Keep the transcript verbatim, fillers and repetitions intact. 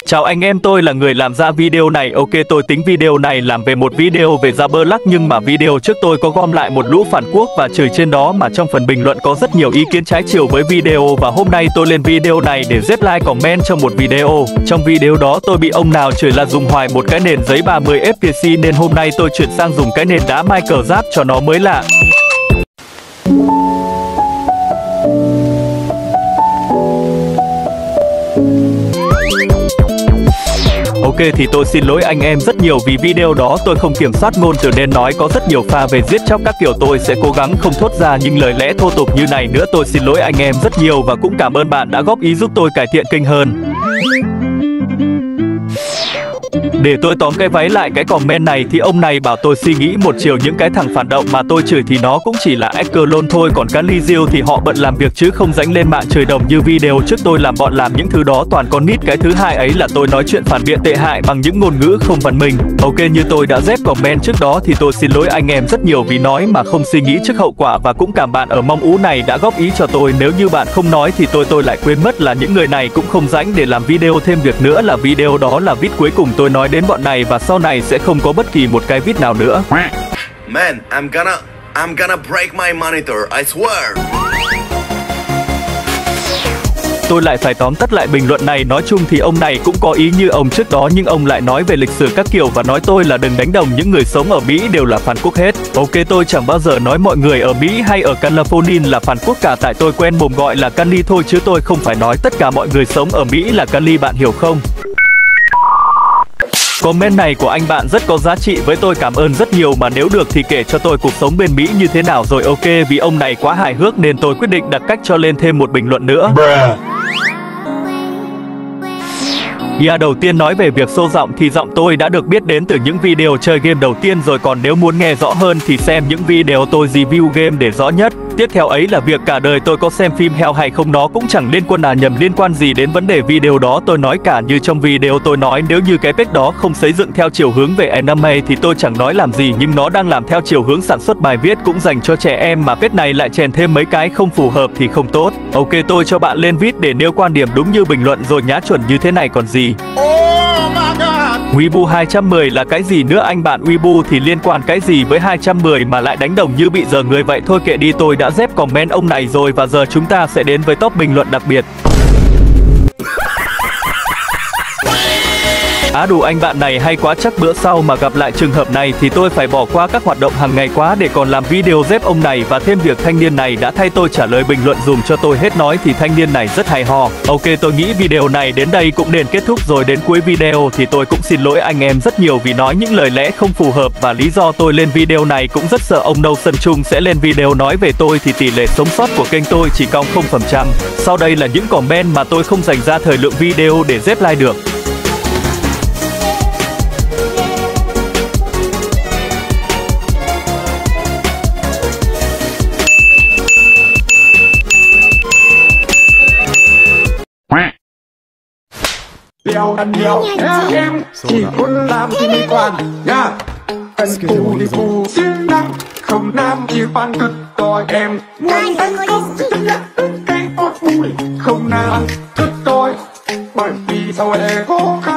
Chào anh em, tôi là người làm ra video này. Ok, tôi tính video này làm về một video về Roblox, nhưng mà video trước tôi có gom lại một lũ phản quốc và chửi trên đó, mà trong phần bình luận có rất nhiều ý kiến trái chiều với video. Và hôm nay tôi lên video này để dép like comment cho một video. Trong video đó tôi bị ông nào chửi là dùng hoài một cái nền giấy ba mươi F P S, nên hôm nay tôi chuyển sang dùng cái nền đá Minecraft cho nó mới lạ. Ok, thì tôi xin lỗi anh em rất nhiều vì video đó tôi không kiểm soát ngôn từ nên nói có rất nhiều pha về giết chóc các kiểu. Tôi sẽ cố gắng không thốt ra những lời lẽ thô tục như này nữa. Tôi xin lỗi anh em rất nhiều và cũng cảm ơn bạn đã góp ý giúp tôi cải thiện kênh hơn. Để tôi tóm cái váy lại cái comment này thì ông này bảo tôi suy nghĩ một chiều, những cái thằng phản động mà tôi chửi thì nó cũng chỉ là Echelon thôi, còn cá Ly Diêu thì họ bận làm việc chứ không rảnh lên mạng chửi đồng như video trước tôi làm. Bọn làm những thứ đó toàn con nít. Cái thứ hai ấy là tôi nói chuyện phản biện tệ hại bằng những ngôn ngữ không văn minh. Ok, như tôi đã dép comment trước đó thì tôi xin lỗi anh em rất nhiều vì nói mà không suy nghĩ trước hậu quả, và cũng cảm bạn ở mong ú này đã góp ý cho tôi. Nếu như bạn không nói thì tôi tôi lại quên mất là những người này cũng không rảnh để làm video. Thêm việc nữa là video đó là vít cuối cùng tôi nói đến bọn này, và sau này sẽ không có bất kỳ một cái vít nào nữa. Man, I'm gonna I'm gonna break my monitor, I swear. Tôi lại phải tóm tắt lại bình luận này. Nói chung thì ông này cũng có ý như ông trước đó, nhưng ông lại nói về lịch sử các kiểu và nói tôi là đừng đánh đồng những người sống ở Mỹ đều là phản quốc hết. Ok, tôi chẳng bao giờ nói mọi người ở Mỹ hay ở California là phản quốc cả, tại tôi quen mồm gọi là Cali thôi, chứ tôi không phải nói tất cả mọi người sống ở Mỹ là Cali, bạn hiểu không? Comment này của anh bạn rất có giá trị với tôi, cảm ơn rất nhiều. Mà nếu được thì kể cho tôi cuộc sống bên Mỹ như thế nào rồi. Ok, vì ông này quá hài hước nên tôi quyết định đặt cách cho lên thêm một bình luận nữa. Yeah, đầu tiên nói về việc xô giọng thì giọng tôi đã được biết đến từ những video chơi game đầu tiên rồi. Còn nếu muốn nghe rõ hơn thì xem những video tôi review game để rõ nhất. Tiếp theo ấy là việc cả đời tôi có xem phim heo hay không nó cũng chẳng liên quan à nhầm liên quan gì đến vấn đề video đó tôi nói cả. Như trong video tôi nói nếu như cái page đó không xây dựng theo chiều hướng về anime thì tôi chẳng nói làm gì, nhưng nó đang làm theo chiều hướng sản xuất bài viết cũng dành cho trẻ em, mà page này lại chèn thêm mấy cái không phù hợp thì không tốt. Ok, tôi cho bạn lên viết để nêu quan điểm đúng như bình luận rồi nhá, chuẩn như thế này còn gì. Weibo hai trăm mười là cái gì nữa anh bạn? Weibo thì liên quan cái gì với hai trăm mười mà lại đánh đồng như bị giờ người vậy? Thôi kệ đi, tôi đã dép comment ông này rồi và giờ chúng ta sẽ đến với top bình luận đặc biệt. Á đủ anh bạn này hay quá, chắc bữa sau mà gặp lại trường hợp này thì tôi phải bỏ qua các hoạt động hàng ngày quá để còn làm video dép ông này. Và thêm việc thanh niên này đã thay tôi trả lời bình luận dùm cho tôi hết nói thì thanh niên này rất hay ho. Ok, tôi nghĩ video này đến đây cũng nên kết thúc rồi. Đến cuối video thì tôi cũng xin lỗi anh em rất nhiều vì nói những lời lẽ không phù hợp, và lý do tôi lên video này cũng rất sợ ông Nâu Sân Trung sẽ lên video nói về tôi thì tỷ lệ sống sót của kênh tôi chỉ cong không phần trăm. Sau đây là những comment mà tôi không dành ra thời lượng video để dép like được. Đeo ăn đeo nha em, chỉ muốn làm thì đi quan nha. Cần phù thì phù siêng năng, không nam yêu fan cực đòi em. Muốn anh không xinh nhất cái ốt vui, không nam cực đòi. Bởi vì sao em khó khăn